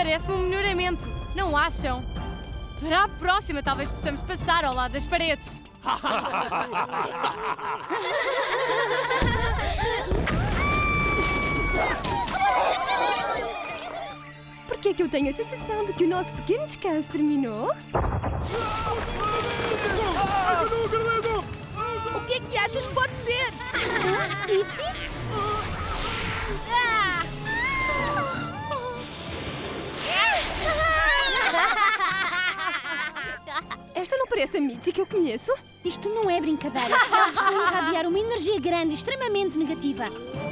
Parece-me um melhoramento, não acham? Para a próxima, talvez possamos passar ao lado das paredes. Por que é que eu tenho a sensação de que o nosso pequeno descanso terminou? O que é que achas que pode ser? Mitzi? Esta não parece a Mitzi que eu conheço? Isto não é brincadeira. Eles estão a irradiar uma energia grande e extremamente negativa.